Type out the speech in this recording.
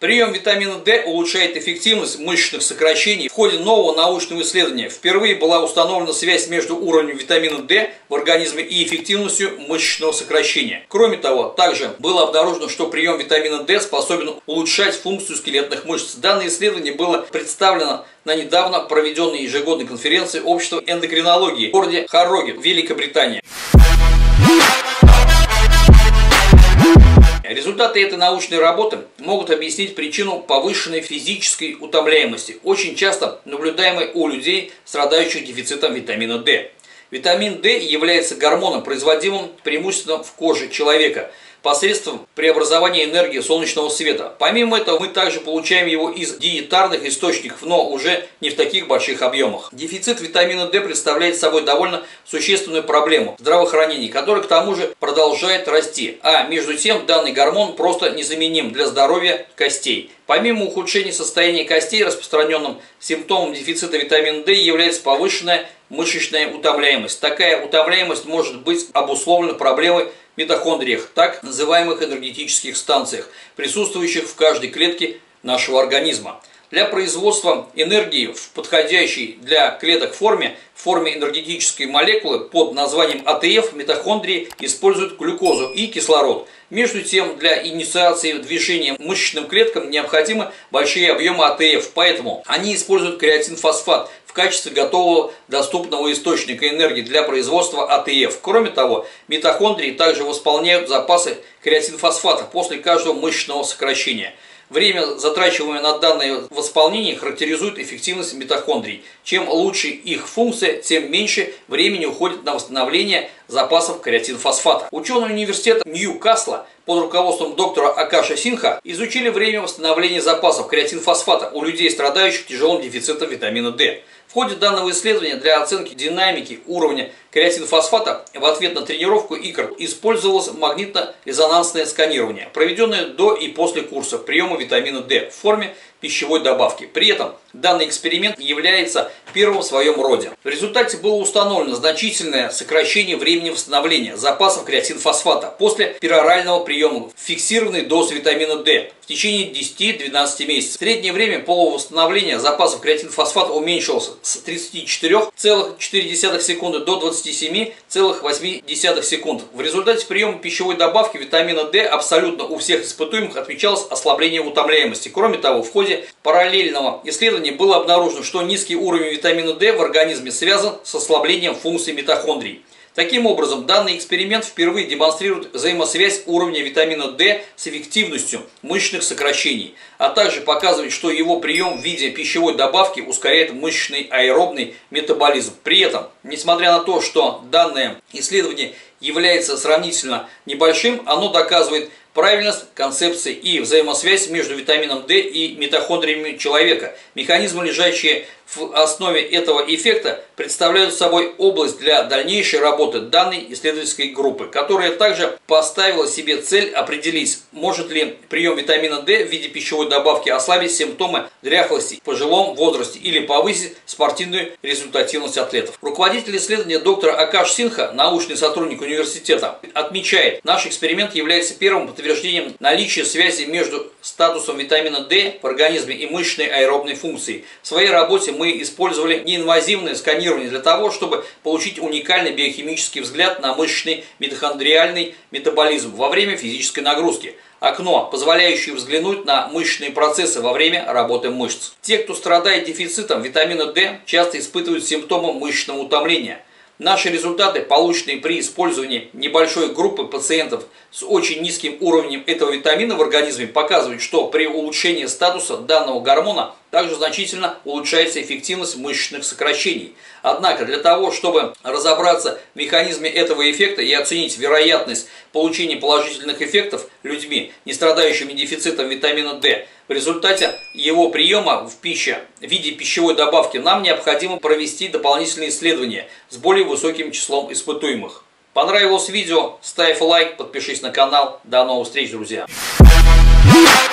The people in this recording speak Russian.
Прием витамина D улучшает эффективность мышечных сокращений. В ходе нового научного исследования впервые была установлена связь между уровнем витамина D в организме и эффективностью мышечного сокращения. Кроме того, также было обнаружено, что прием витамина D способен улучшать функцию скелетных мышц. Данное исследование было представлено на недавно проведенной ежегодной конференции Общества эндокринологии в городе Харроге, Великобритания. Результаты этой научной работы могут объяснить причину повышенной физической утомляемости, очень часто наблюдаемой у людей, страдающих дефицитом витамина D. Витамин D является гормоном, производимым преимущественно в коже человека, посредством преобразования энергии солнечного света. Помимо этого, мы также получаем его из диетарных источников, но уже не в таких больших объемах. Дефицит витамина D представляет собой довольно существенную проблему здравоохранения, которая к тому же продолжает расти. А между тем, данный гормон просто незаменим для здоровья костей. Помимо ухудшения состояния костей, распространенным симптомом дефицита витамина D является повышенная мышечная утомляемость. Такая утомляемость может быть обусловлена проблемой в митохондриях, так называемых энергетических станциях, присутствующих в каждой клетке нашего организма. Для производства энергии в подходящей для клеток форме энергетической молекулы под названием АТФ митохондрии используют глюкозу и кислород. Между тем, для инициации движения мышечным клеткам необходимы большие объемы АТФ, поэтому они используют креатинфосфат в качестве готового доступного источника энергии для производства АТФ. Кроме того, митохондрии также восполняют запасы креатинфосфата после каждого мышечного сокращения. Время, затрачиваемое на данное восполнение, характеризует эффективность митохондрий. Чем лучше их функция, тем меньше времени уходит на восстановление запасов креатинфосфата. Ученые университета Ньюкасла под руководством доктора Акаша Синха изучили время восстановления запасов креатинфосфата у людей, страдающих тяжелым дефицитом витамина D. В ходе данного исследования для оценки динамики уровня креатинфосфата в ответ на тренировку икр использовалось магнитно-резонансное сканирование, проведенное до и после курса приема витамина D в форме пищевой добавки. При этом данный эксперимент является первым в своем роде. В результате было установлено значительное сокращение времени восстановления запасов креатинфосфата после перорального приема фиксированной дозы витамина D в течение 10-12 месяцев. Среднее время полувосстановления запасов креатинфосфата уменьшилось с 34,4 секунды до 27,8 секунд. В результате приема пищевой добавки витамина D абсолютно у всех испытуемых отмечалось ослабление утомляемости. Кроме того, в ходе параллельного исследования было обнаружено, что низкий уровень витамина D в организме связан с ослаблением функций митохондрий. Таким образом, данный эксперимент впервые демонстрирует взаимосвязь уровня витамина D с эффективностью мышечных сокращений, а также показывает, что его прием в виде пищевой добавки ускоряет мышечный аэробный метаболизм. При этом, несмотря на то, что данное исследование является сравнительно небольшим, оно доказывает правильность концепции и взаимосвязь между витамином D и митохондриями человека. Механизмы, лежащие в основе этого эффекта, представляют собой область для дальнейшей работы данной исследовательской группы, которая также поставила себе цель определить, может ли прием витамина D в виде пищевой добавки ослабить симптомы дряхлости в пожилом возрасте или повысить спортивную результативность атлетов. Руководитель исследования доктор Акаш Синха, научный сотрудник университета, отмечает, наш эксперимент является первым подтверждением наличия связи между статусом витамина D в организме и мышечной аэробной функцией. В своей работе мы использовали неинвазивное сканирование для того, чтобы получить уникальный биохимический взгляд на мышечный митохондриальный метаболизм во время физической нагрузки. Окно, позволяющее взглянуть на мышечные процессы во время работы мышц. Те, кто страдает дефицитом витамина D, часто испытывают симптомы мышечного утомления. Наши результаты, полученные при использовании небольшой группы пациентов с очень низким уровнем этого витамина в организме, показывают, что при улучшении статуса данного гормона также значительно улучшается эффективность мышечных сокращений. Однако для того, чтобы разобраться в механизме этого эффекта и оценить вероятность получения положительных эффектов людьми, не страдающими дефицитом витамина D, в результате его приема в виде пищевой добавки, нам необходимо провести дополнительные исследования с более высоким числом испытуемых. Понравилось видео? Ставь лайк, подпишись на канал. До новых встреч, друзья!